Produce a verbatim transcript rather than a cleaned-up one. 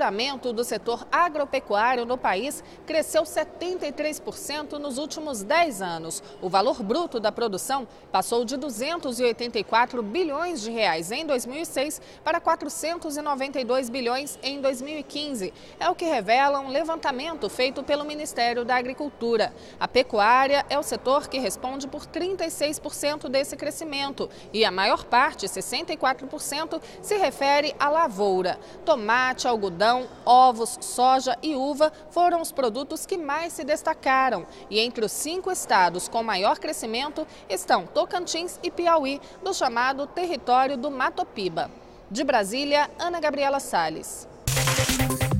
faturamento do setor agropecuário no país cresceu setenta e três por cento nos últimos dez anos. O valor bruto da produção passou de duzentos e oitenta e quatro bilhões de reais em dois mil e seis para quatrocentos e noventa e dois bilhões em dois mil e quinze. É o que revela um levantamento feito pelo Ministério da Agricultura. A pecuária é o setor que responde por trinta e seis por cento desse crescimento e a maior parte, sessenta e quatro por cento, se refere à lavoura. Tomate, algodão, ovos, soja e uva foram os produtos que mais se destacaram. E entre os cinco estados com maior crescimento estão Tocantins e Piauí, do chamado Território do Mato Piba. De Brasília, Ana Gabriela Salles.